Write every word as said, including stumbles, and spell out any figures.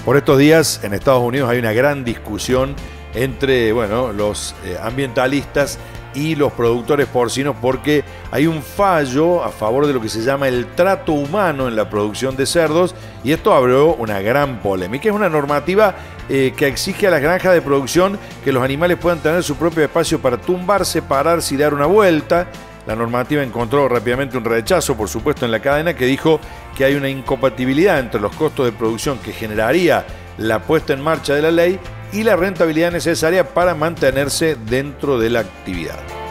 Por estos días en Estados Unidos hay una gran discusión entre bueno, los eh, ambientalistas y los productores porcinos porque hay un fallo a favor de lo que se llama el trato humano en la producción de cerdos y esto abrió una gran polémica. Es una normativa eh, que exige a las granjas de producción que los animales puedan tener su propio espacio para tumbarse, pararse y dar una vuelta. La normativa encontró rápidamente un rechazo, por supuesto, en la cadena que dijo que hay una incompatibilidad entre los costos de producción que generaría la puesta en marcha de la ley y la rentabilidad necesaria para mantenerse dentro de la actividad.